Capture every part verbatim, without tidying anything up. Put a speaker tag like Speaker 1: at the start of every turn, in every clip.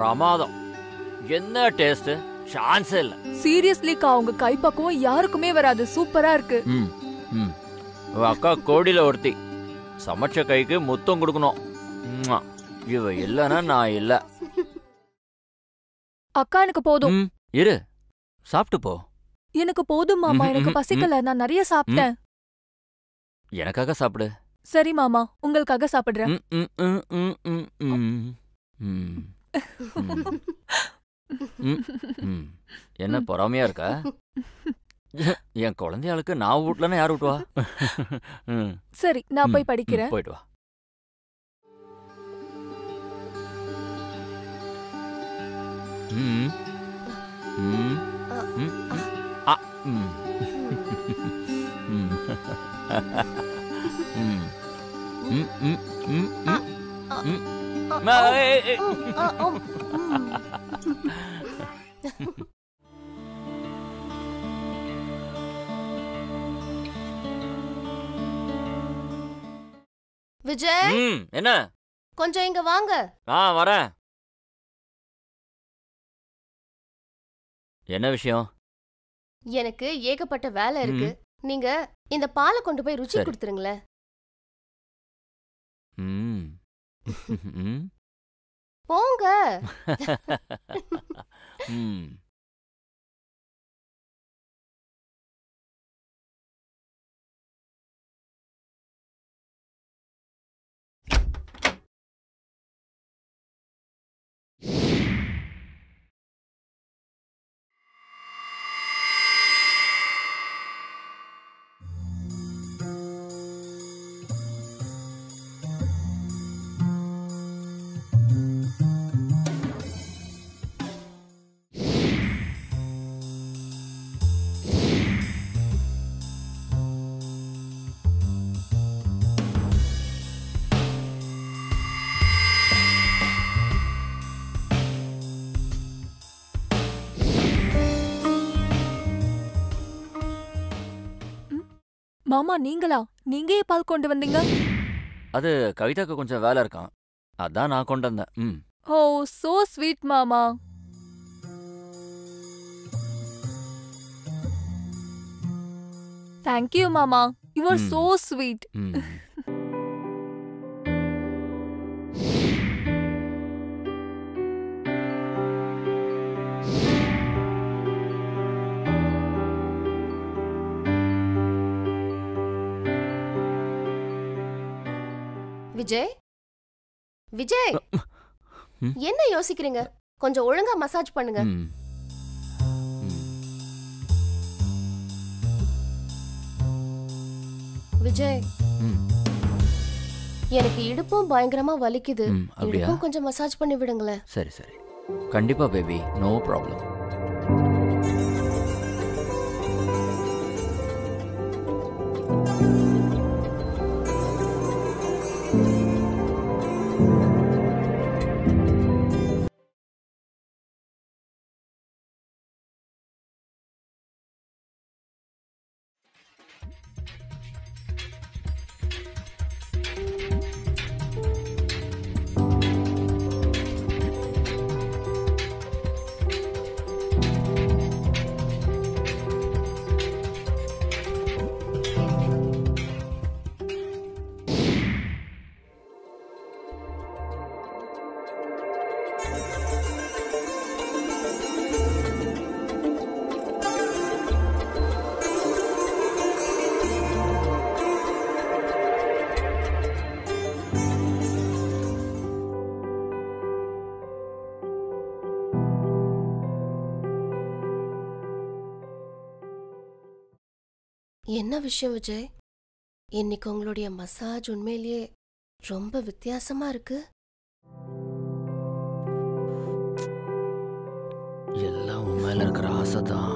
Speaker 1: பிரமாதம். என்ன டேஸ்ட், சான்ஸே இல்ல.
Speaker 2: சீரியஸ்லிக்கா உங்க கைப்பக்குவம் யாருக்குமே வராது. சூப்பரா இருக்கு.
Speaker 1: ம் ம் அக்கா கோடியில ஒருத்தி. சமைச்ச கைக்கு முத்தம் கொடுக்கணும். இவ இல்லைன்னா நான் இல்ல.
Speaker 2: அக்கா எனக்கு போதும்.
Speaker 1: இரு, சாப்பிட்டு போ.
Speaker 2: எனக்கு போதும் மாமா, எனக்கு பசிக்கல. நான் நிறைய சாப்பிட்டேன்.
Speaker 1: எனக்காக சாப்பிடு.
Speaker 2: சரி மாமா, உங்களுக்காக சாப்பிடுறேன்.
Speaker 1: என்ன பொறாமையா இருக்கா? என் குழந்தையாளுக்கு நான் ஊட்டலன்னா யார் ஊட்டுவா?
Speaker 2: சரி, நான் போய் படிக்கிறேன்.
Speaker 1: போயிட்டு வா. ம் ம் ம் ஆ ம் ம் ம் ம் ம் ம் ம்
Speaker 3: விஜய்,
Speaker 1: என்ன?
Speaker 3: கொஞ்சம் இங்க வாங்க.
Speaker 1: ஆ வரேன். என்ன விஷயம்?
Speaker 3: எனக்கு ஏகப்பட்ட வேலை இருக்கு. நீங்க இந்த பாலை கொண்டு போய் ருச்சி கொடுத்துருங்களேன். போங்க.
Speaker 2: மாமா, நீங்களா? நீங்க ஏன் பால் கொண்டு வந்தீங்க?
Speaker 1: அது கவிதாக்கு கொஞ்சம் வேலை இருக்கான், அதான் நான் கொண்டு வந்தேன். ம்.
Speaker 2: ஓ, சோ ஸ்வீட் மாமா. Thank you மாமா. You are so sweet.
Speaker 3: Vijay, Vijay, என்ன யோசிக்கிறீங்க? கொஞ்சம் ஒழுங்கா மசாஜ் பண்ணுங்க. விஜய், எனக்கு இடுப்பும் பயங்கரமா வலிக்குது. இடுப்பும் கொஞ்சம் மசாஜ் பண்ணி விடுங்களேன்.
Speaker 1: சரி சரி, கண்டிப்பா பேபி, நோ ப்ராப்ளம்.
Speaker 3: என்ன விஷயம் விஜய்? இன்னைக்கு உங்களுடைய மசாஜ் உண்மையிலேயே ரொம்ப வித்தியாசமா இருக்கு.
Speaker 1: எல்லாம் உன் மேல இருக்கிற ஆசைதான்.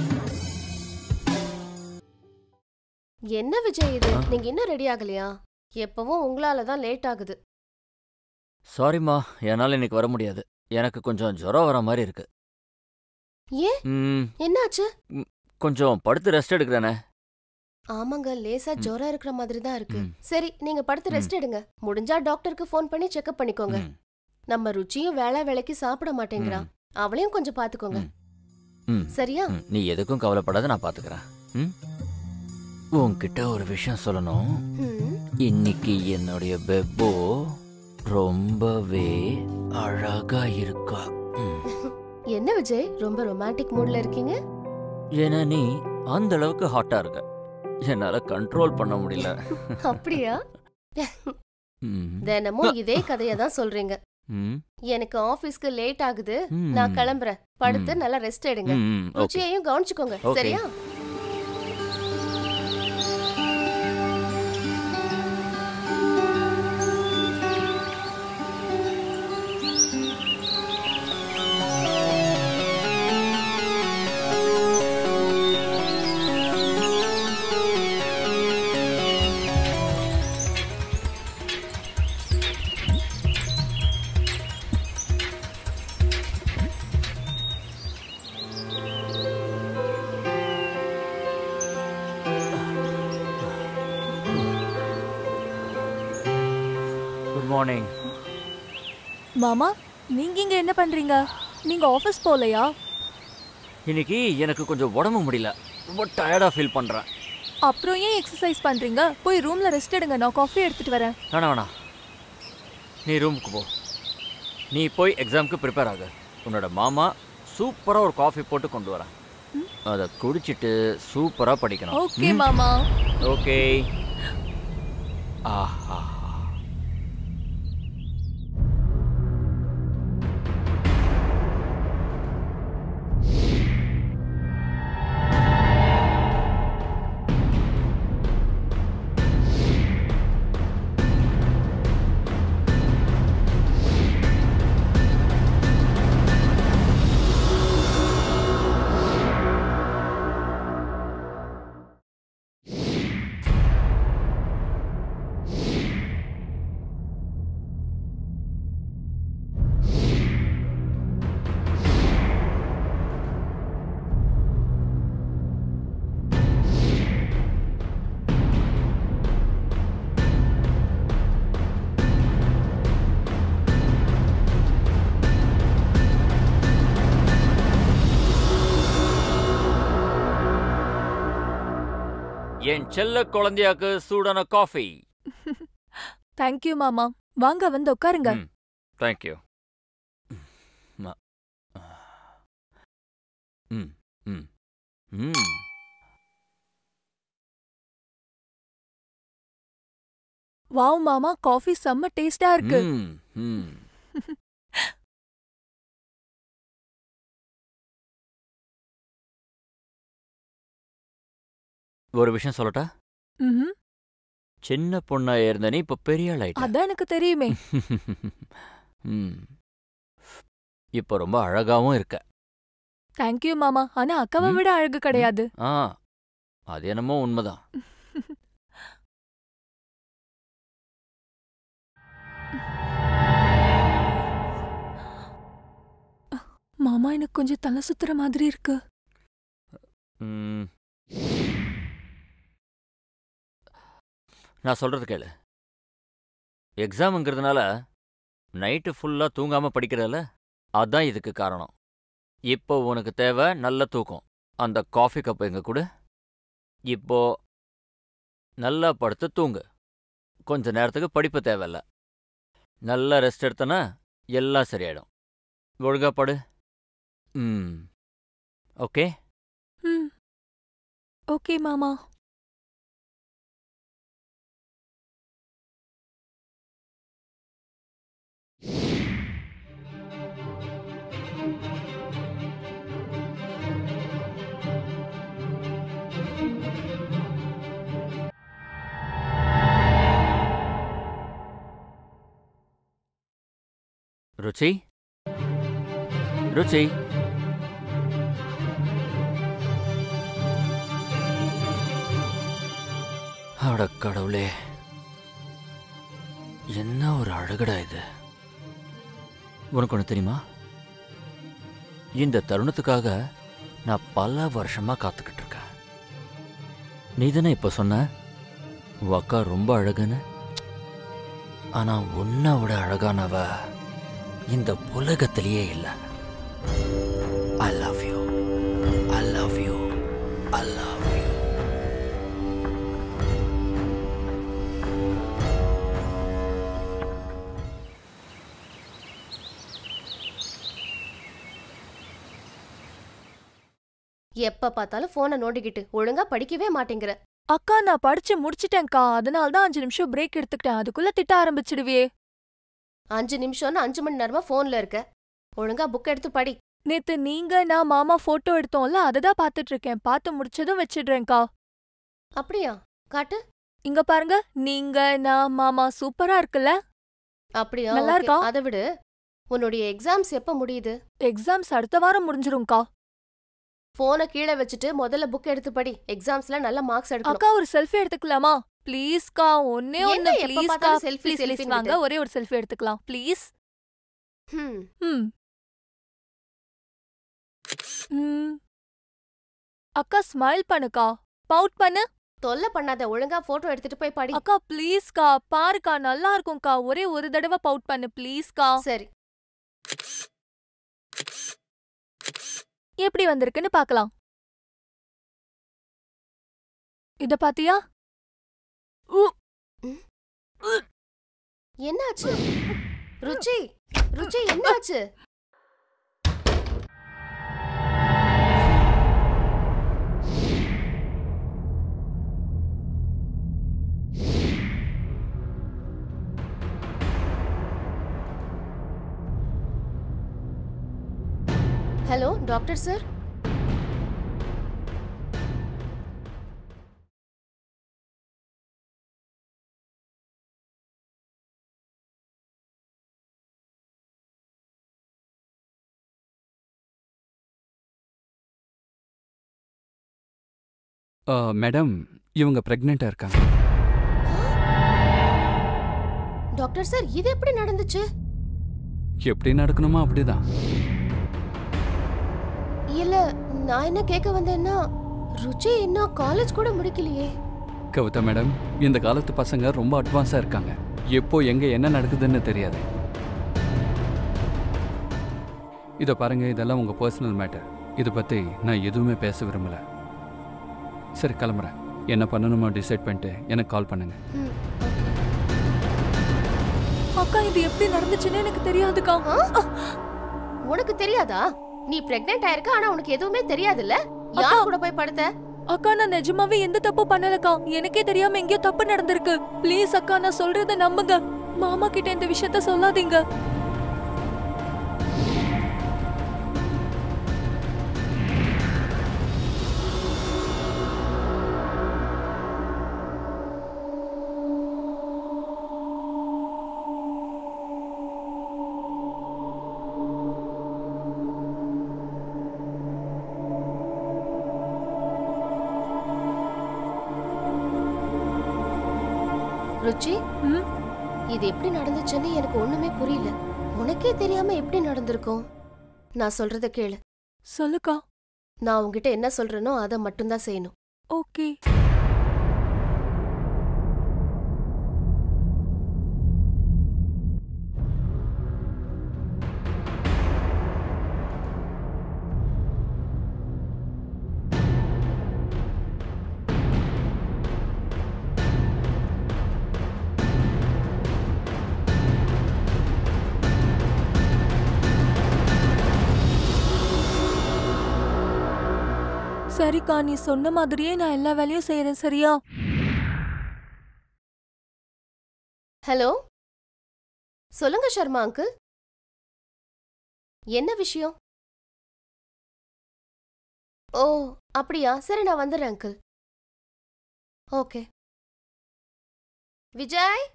Speaker 3: என்ன விஜய் இது? நீங்க இன்னும் ரெடி ஆகலையா? எப்பவும் உங்களால தான் லேட் ஆகுது.
Speaker 1: சாரிம்மா, என்னால் இன்னைக்கு வர முடியாது. எனக்கு கொஞ்சம் ஜுரம் வர மாதிரி இருக்கு.
Speaker 3: ஏன்,
Speaker 1: ம்,
Speaker 3: என்னாச்சு?
Speaker 1: ம், கொஞ்சம் படுத்து ரெஸ்ட் எடுக்கிறேனே.
Speaker 3: ஆமாங்க, லேசா
Speaker 1: ம்,
Speaker 3: ஜுரம் இருக்கிற மாதிரி தான் இருக்கு.
Speaker 1: ம்,
Speaker 3: சரி, நீங்க படுத்து
Speaker 1: ம்,
Speaker 3: ரெஸ்ட் எடுங்க. முடிஞ்சா டாக்டருக்கு ஃபோன் பண்ணி செக்அப் பண்ணிக்கோங்க.
Speaker 1: ம்,
Speaker 3: நம்ம ருச்சியும் வேளா வேலைக்கு சாப்பிட மாட்டேங்கிறா.
Speaker 1: ம்,
Speaker 3: அவளையும் கொஞ்சம் பாத்துக்கோங்க.
Speaker 1: ம், ம்,
Speaker 3: சரியா?
Speaker 1: ம். நீ எதுக்கும் கவலைப்படாத, நான் பார்த்துக்கிறேன். ம்? உன்கிட்ட ஒரு விஷயம் சொல்லணும்.
Speaker 3: ம்.
Speaker 1: இன்னைக்கு என்னுடைய பெப்போ ரொம்பவே அழகா இருக்கா. ம்.
Speaker 3: என்ன விஜய், ரொம்ப ரொமான்டிக் மூட்ல இருக்கீங்க?
Speaker 1: ஏன்னா நீ அந்த அளவுக்கு ஹாட்டா இருக்க, என்னால கண்ட்ரோல் பண்ண முடியல.
Speaker 3: அப்படியா?
Speaker 1: ம்,
Speaker 3: தினமும் இதே கதையை தான் சொல்றீங்க.
Speaker 1: ம்,
Speaker 3: எனக்கு ஆபீஸ்க்கு லேட் ஆகுது,
Speaker 1: ம்,
Speaker 3: நான் கிளம்புறேன். படுத்து
Speaker 1: ம்,
Speaker 3: நல்லா ரெஸ்ட் எடுங்க.
Speaker 1: ம், ஓகே,
Speaker 3: ருச்சியையும் கவனிச்சுக்கோங்க.
Speaker 1: ஓகே.
Speaker 3: சரியா?
Speaker 1: Good morning.
Speaker 2: மாமா, நீங்க இங்க என்ன பண்றீங்க? நீங்க ஆபீஸ் போலையா?
Speaker 1: இன்னைக்கு எனக்கு கொஞ்சம் உடம்பு முடியல, ரொம்ப டயர்டா ஃபீல் பண்றேன்.
Speaker 2: அப்புறம் ஏன் எக்ஸசைஸ் பண்றீங்க? போய் ரூம்ல ரெஸ்ட் எடுங்க, நான் காஃபி எடுத்துட்டு வரேன்.
Speaker 1: வேணா வேணா, நீ ரூமுக்கு போ. நீ போய் எக்ஸாமுக்கு ப்ரிப்பேர் ஆகு. உன்னோட மாமா சூப்பராக ஒரு காஃபி போட்டு கொண்டு வரேன்.
Speaker 2: ம்,
Speaker 1: அதை குடிச்சிட்டு சூப்பராக படிக்கணும்.
Speaker 2: ஓகே
Speaker 1: ம்?
Speaker 2: மாமா.
Speaker 1: ஓகே. ஆஹா. என் செல்ல குழந்தையாக்கு சூடான காஃபி.
Speaker 2: தேங்க்யூ மாமா. வாங்க வந்து உட்காருங்க.
Speaker 1: ம், தேங்க்யூ. ம், ம், ம்.
Speaker 2: வாவ் மாமா, காஃபி செம்ம டேஸ்டா இருக்கு.
Speaker 1: ம், ம். ஒரு விஷயம் சொல்லட்டா?
Speaker 2: ம்ஹும்.
Speaker 1: சின்ன பொண்ணா இருந்த நீ இப்ப பெரிய ஆள் ஆயிட்ட.
Speaker 2: அதான் எனக்கு தெரியுமே.
Speaker 1: ம். இப்ப ரொம்ப அழகாவும் இருக்க.
Speaker 2: தேங்க்யூ மாமா. ஆனா அக்காவை
Speaker 1: ம்,
Speaker 2: விட அழகு
Speaker 1: ம்.
Speaker 2: கிடையாது.
Speaker 1: ஆ, அது என்னமோ உண்மைதான்.
Speaker 2: மாமா, எனக்கு கொஞ்சம் தலை சுத்துற மாதிரி இருக்கு.
Speaker 1: ம். நான் சொல்றது கேளு. எக்ஸாம்ங்கிறதுனால நைட்டு ஃபுல்லா தூங்காம படிக்கிறதில்ல, அதான் இதுக்கு காரணம். இப்போ உனக்கு தேவை நல்ல தூக்கம். அந்த காஃபி கப் எங்க கொடு. இப்போ நல்லா படுத்து தூங்கு. கொஞ்ச நேரத்துக்கு படிப்பு தேவையில்ல. நல்லா ரெஸ்ட் எடுத்தனா எல்லாம் சரியாயிடும். ஒழுங்கா படு. ம், ஓகே.
Speaker 2: ம், ஓகே மாமா.
Speaker 1: ருச்சி, ருச்சி. அட கடவுளே, என்ன ஒரு அழகுடா இது. உனக்கு ஒன்று தெரியுமா, இந்த தருணத்துக்காக நான் பல வருஷமா காத்துக்கிட்டு இருக்கேன். நீ தானே இப்ப சொன்ன உன் அக்கா ரொம்ப அழகுன்னு. ஆனா உன்னை விட அழகானவ இந்த உலகத்திலேயே இல்லை. I love you, I love you, I love you.
Speaker 3: எப்ப பார்த்தாலும் போனை நோண்டிக்கிட்டு ஒழுங்கா படிக்கவே மாட்டேங்கிற.
Speaker 2: அக்கா நான் படிச்சு முடிச்சிட்டேன்க்கா, அதனால தான் அஞ்சு நிமிஷம் பிரேக் எடுத்துக்கிட்டேன். அதுக்குள்ள திட்ட ஆரம்பிச்சிடுவே.
Speaker 3: அஞ்சு நிமிஷம்னு அஞ்சு மணி நேரமா போன்ல இருக்க. ஒழுங்கா புக் எடுத்து படி.
Speaker 2: நேத்து நீங்க நான் மாமா போட்டோ எடுத்தோம்ல, அததான் பாத்துட்டு இருக்கேன். பார்த்து முடிச்சதும் வச்சிடுறேன்க்கா.
Speaker 3: அப்படியா? காட்டு.
Speaker 2: இங்க பாருங்க, நீங்க நான் மாமா சூப்பரா இருக்குல்ல?
Speaker 3: அப்படியா?
Speaker 2: நல்லா
Speaker 3: okay.
Speaker 2: இருக்கா?
Speaker 3: அதை விடு, உன்னுடைய எக்ஸாம்ஸ் எப்ப முடியுது?
Speaker 2: எக்ஸாம்ஸ் அடுத்த வாரம் முடிஞ்சிரும்க்கா.
Speaker 3: போனை கீழே வச்சுட்டு முதல்ல புக் எடுத்து படி. எக்ஸாம்ஸ்ல நல்ல மார்க்ஸ் எடுக்கணும்.
Speaker 2: அக்கா ஒரு செல்ஃபி எடுத்துக்கலாமா ப்ளீஸ்க்கா? ஒன்னே
Speaker 3: என்ன
Speaker 2: ஒன்னு
Speaker 3: எப்ப
Speaker 2: ப்ளீஸ்க்கா.
Speaker 3: பார்த்தாலும் selfie,
Speaker 2: ப்ளீஸ் ப்ளீஸ்
Speaker 3: selfie-ன்னுட்டு?
Speaker 2: வாங்க, ஒரே ஒரு செல்ஃபி எடுத்துக்கலாம் ப்ளீஸ்.
Speaker 3: ஹம்.
Speaker 2: ம் ம். அக்கா ஸ்மைல் பண்ணுக்கா, பவுட் பண்ணு.
Speaker 3: தொல்லை பண்ணாத, ஒழுங்கா போட்டோ எடுத்துட்டு போய் படி.
Speaker 2: அக்கா ப்ளீஸ்க்கா, பாருக்கா நல்லா இருக்கும்க்கா. ஒரே ஒரு தடவை பவுட் பண்ணு ப்ளீஸ்க்கா.
Speaker 3: சரி.
Speaker 2: எப்படி வந்திருக்குன்னு பார்க்கலாம். இத பாத்தியா? உ.
Speaker 3: என்னாச்சு ருச்சி? ருச்சி என்னாச்சு? Hello doctor sir.
Speaker 4: மேடம், இவங்க பிரெக்னெண்டா இருக்காங்க.
Speaker 3: டாக்டர் சார், இது எப்படி நடந்துச்சு?
Speaker 4: எப்படி நடக்கணுமோ அப்படிதான்.
Speaker 3: இல்ல, நான் என்ன கேட்க வந்தேன்னா, ருச்சி இன்னும் காலேஜ் கூட முடிக்கலையே.
Speaker 4: கவிதா மேடம், இந்த காலத்து பசங்க ரொம்ப அட்வான்ஸா இருக்காங்க. எப்போ எங்க என்ன நடக்குதுன்னு தெரியாது. இதை பாருங்க, இதெல்லாம் உங்க பர்சனல் மேட்டர். இதை பத்தி நான் எதுவுமே பேச விரும்பல. சரி, கிளம்புறேன். என்ன பண்ணணுமோ டிசைட் பண்ணிட்டு எனக்கு கால் பண்ணுங்க.
Speaker 3: ம்,
Speaker 2: அக்கா இது எப்படி நடந்துச்சுன்னு எனக்கு தெரியாதுக்கா.
Speaker 3: okay. உனக்கு தெரியாதா? நீ பிரெக்னென்ட் ஆயிருக்க, ஆனா உனக்கு எதுவுமே தெரியாதுல்ல? யார்
Speaker 2: அக்கா.
Speaker 3: கூட போய் படுத்த?
Speaker 2: அக்கா நான் நிஜமாவே எந்த தப்பு பண்ணலக்கா. எனக்கே தெரியாம எங்கேயோ தப்பு நடந்திருக்கு. ப்ளீஸ் அக்கா, நான் சொல்றத நம்புங்க. மாமா கிட்ட இந்த விஷயத்த சொல்லாதீங்க.
Speaker 3: ருச்சி,
Speaker 2: ம்?
Speaker 3: இது எப்படி நடந்துச்சுன்னு எனக்கு ஒண்ணுமே புரியல. உனக்கே தெரியாம எப்படி நடந்திருக்கும்? நான் சொல்றத கேளு.
Speaker 2: சொல்லுக்கா.
Speaker 3: நான் உன்கிட்ட என்ன சொல்றேனோ அதை மட்டும்தான் செய்யணும்.
Speaker 2: ஓகே. சரிக்கா, நீ சொன்ன மாதிரியே நான் எல்லா வேலையும் செய்யறேன், சரியா?
Speaker 3: ஹலோ, சொல்லுங்க சர்மா அங்கிள். என்ன விஷயம்? ஓ அப்படியா? சரி, நான் வந்துடுறேன் அங்கிள். ஓகே. விஜய்,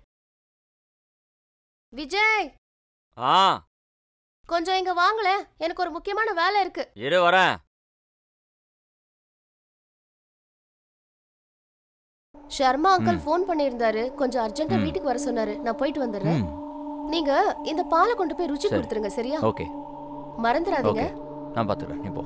Speaker 3: விஜய்
Speaker 1: ஆ
Speaker 3: கொஞ்சம் இங்க வாங்களேன். எனக்கு ஒரு முக்கியமான வேலை இருக்கு.
Speaker 1: இரு வரேன்.
Speaker 3: சர்மா அங்கிள்
Speaker 1: ம்.
Speaker 3: ஃபோன் பண்ணியிருந்தாரு, கொஞ்சம் அர்ஜென்ட்டா
Speaker 1: ம்.
Speaker 3: வீட்டுக்கு வர சொன்னாரு. நான் போயிட்டு வந்துடுறேன்.
Speaker 1: ம்
Speaker 3: நீங்க இந்த பாலை கொண்டு போய் ருச்சி
Speaker 1: சரி.
Speaker 3: கொடுத்துருங்க, சரியா?
Speaker 1: ஓகே
Speaker 3: மறந்துடாதீங்க.
Speaker 1: ஓகே நான் பார்த்துக்கிறேன் நீ போ.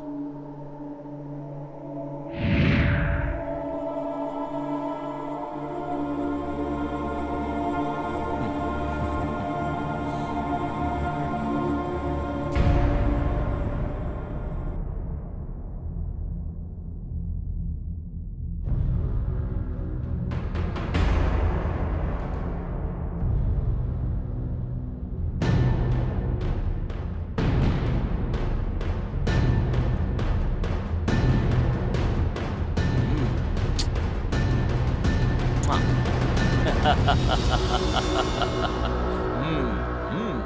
Speaker 1: ம் ம்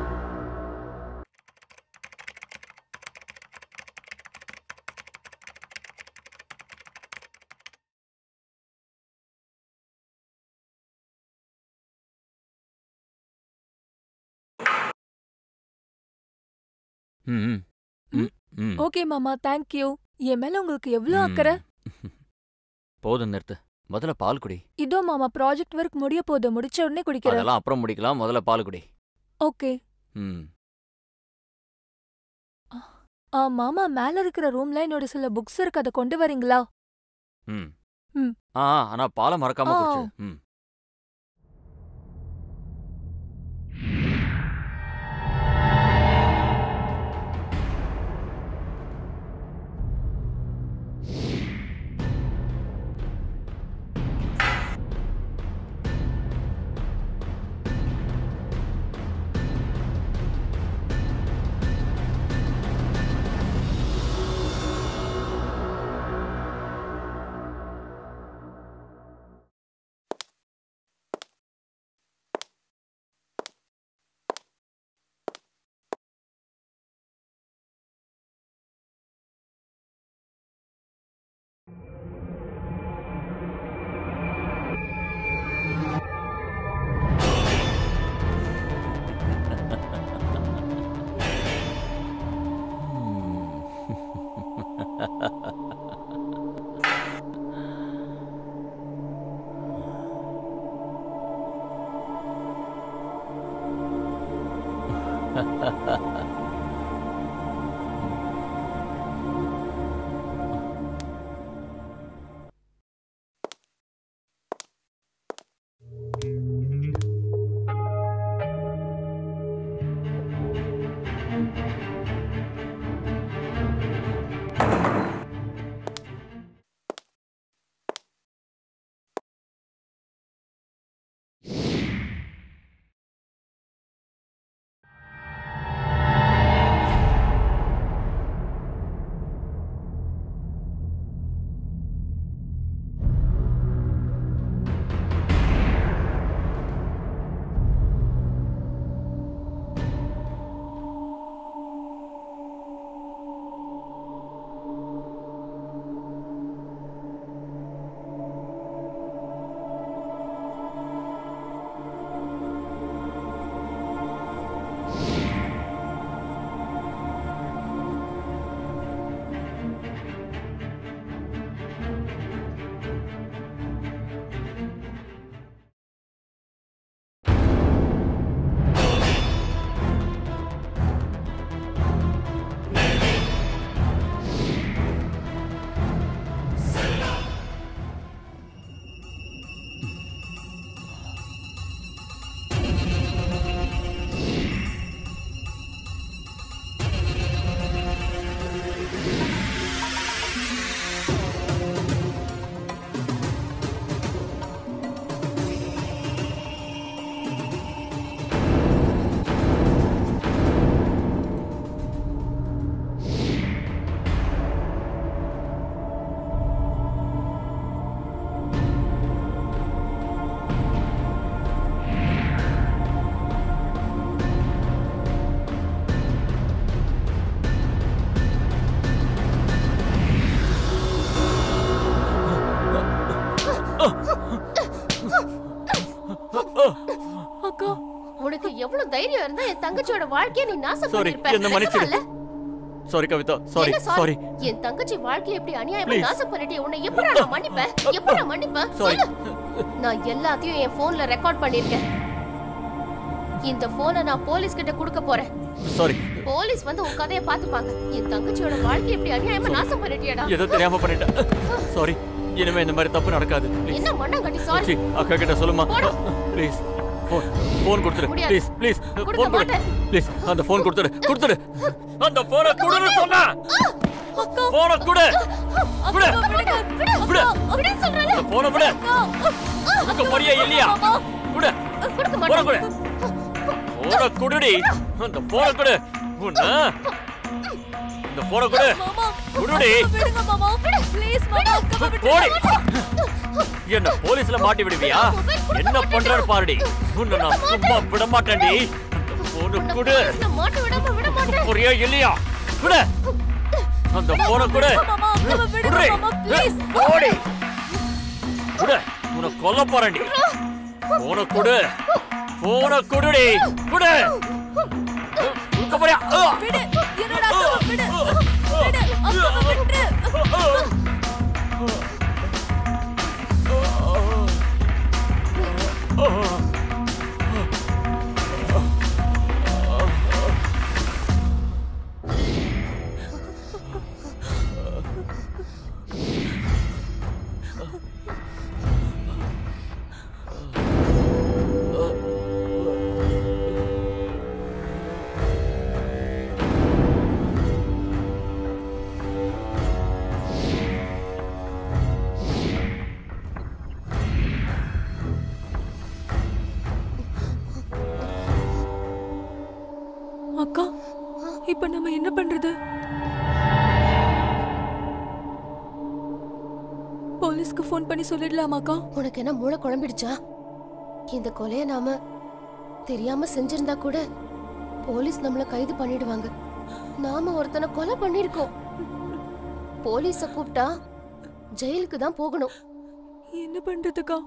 Speaker 1: ம் ம் ம் ம்
Speaker 2: ஓகே மாமா, தேங்க் யூ. என் மேல உங்களுக்கு எவ்வளவு அக்கறை.
Speaker 1: ம். போதும் நிறுத்து. முதல்ல பால் குடி.
Speaker 2: இதோ மாமா, ப்ராஜெக்ட் ஒர்க் முடிய போகுது, முடிச்ச உடனே குடிக்கிறேன்.
Speaker 1: அதெல்லாம் அப்புறம் முடிக்கலாம். முதல்ல பால் குடி.
Speaker 2: ஓகே.
Speaker 1: ம்
Speaker 2: ஆ மாமா, மேல இருக்கிற ரூம்ல என்னோட சில புக்ஸ் இருக்கு, அதை கொண்டு வரீங்களா?
Speaker 1: ம்
Speaker 2: ம்.
Speaker 1: ஆ ஆனா பாலை மறக்காம
Speaker 2: ஆ.
Speaker 1: குடிச்சு. ம்
Speaker 2: அக்கா,
Speaker 3: உனக்கு எவ்வளவு தைரியம் இருந்தா என் தங்கச்சியோட வாழ்க்கையை நீ நாசம்
Speaker 1: Sorry,
Speaker 3: பண்ணிருப்ப.
Speaker 1: என்ன மன்னிச்சிடு.
Speaker 3: நிஜமால?
Speaker 1: சாரி கவிதா, சாரி
Speaker 3: என்ன
Speaker 1: சாரி.
Speaker 3: என் தங்கச்சி வாழ்க்கையை எப்படி அநியாயமா நாசம் பண்ணிட்டே, உன்னை எப்படி நான் மன்னிப்பேன்? எப்படி நான் மன்னிப்பேன்? சொல்லு. நான் எல்லாத்தையும் என் போன்ல ரெக்கார்ட் பண்ணிருக்கேன். இந்த போனை நான் போலீஸ் கிட்ட கொடுக்க போறேன்.
Speaker 1: சாரி.
Speaker 3: போலீஸ் வந்து உன் கதையை பாத்துப்பாங்க. என் தங்கச்சியோட வாழ்க்கையை எப்படி அநியாயமா நாசம் பண்ணிட்டியடா.
Speaker 1: ஏதோ தெரியாம பண்ணிட்டேன். சாரி. இனிமே இந்த மாதிரி தப்பு நடக்காது.
Speaker 3: என்ன மண்ணங்கட்டி சாரி.
Speaker 1: அக்கா கிட்ட சொல்லுமா ப்ளீஸ். போன் போன் கொடுத்துரு ப்ளீஸ் ப்ளீஸ். போன் கொடு ப்ளீஸ். அந்த போன் கொடுத்துரு கொடுத்துரு. அந்த போனை கொடுன்னு சொன்னா.
Speaker 2: அக்கா
Speaker 1: போனை கொடு. கொடு. கொடு.
Speaker 3: அப்படி சொல்றல.
Speaker 1: அந்த போனை கொடு. உனக்கு மரியா இல்லையா? கொடு.
Speaker 3: கொடுக்க
Speaker 1: போனை
Speaker 3: மாட்டேன்.
Speaker 1: கொடு. போனை கொடுடி. அந்த போனை கொடு. உன்ன இந்த போனை கொடு.
Speaker 2: மாமா
Speaker 1: கொடுடி.
Speaker 2: விடுங்க மாமா ப்ளீஸ் மாமா அக்கா விடுங்க.
Speaker 1: போடி. என்ன போலீஸ்ல மாட்டி விடுவியா? என்ன பண்றாரு பாருடி. உன்னை நான் சும்மா விட மாட்டேன்டி. போனை கொடு.
Speaker 3: நான் மாட்ட விடாம விட மாட்டேன்.
Speaker 1: மரியா இல்லையா? கொடு. அந்த போனை கொடு.
Speaker 2: மாமா அக்கா விடுங்க மாமா ப்ளீஸ்.
Speaker 1: போடி. கொடு. உன்னை கொல்ல போறேன்டி. போனை கொடு. போனை கொடுடி. கொடு. உனக்கு போறியா?
Speaker 2: விடு. என்னடா அக்கா விடு. விடு. அக்கா விடு. அக்கா இப்ப நம்ம என்ன பண்றது? போலீஸ்க்கு ஃபோன் பண்ணி சொல்லிடலாமாக்கா?
Speaker 3: உனக்கு என்ன மூளை குழம்பிடுச்சா? இந்த கொலையை நாம தெரியாம செஞ்சிருந்தா கூட போலீஸ் நம்மள கைது பண்ணிடுவாங்க. நாம ஒருத்தனை கொலை பண்ணிருக்கோம். போலீஸ கூப்பிட்டா ஜெயிலுக்கு தான் போகணும்.
Speaker 2: என்ன பண்றதுக்கா?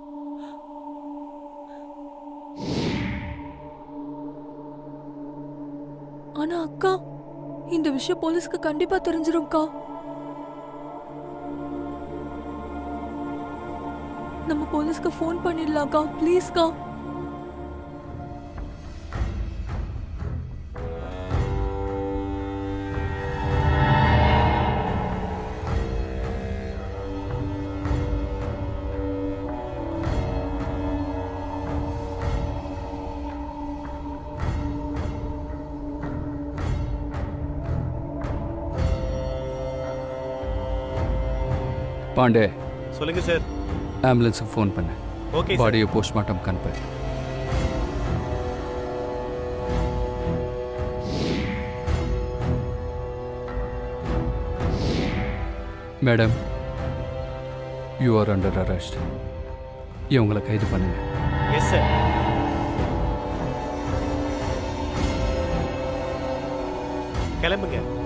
Speaker 2: ஆனா அக்கா இந்த விஷயம் போலீஸ்க்கு கண்டிப்பா தெரிஞ்சிரும்க்கா. நம்ம போலீஸ்க்கு ஃபோன் பண்ணிடலாம்க்கா ப்ளீஸ்க்கா.
Speaker 4: பாண்டே
Speaker 5: சொல்லுங்க சார்.
Speaker 4: ஆம்புலன்ஸுக்கு ஃபோன் பண்ணு.
Speaker 5: ஓகே.
Speaker 4: பாடியை போஸ்ட்மார்ட்டம் அனுப்பு. Madam, you are under arrest. இவங்களை கைது பண்ணுங்க.
Speaker 5: Yes sir. கிளம்புங்க.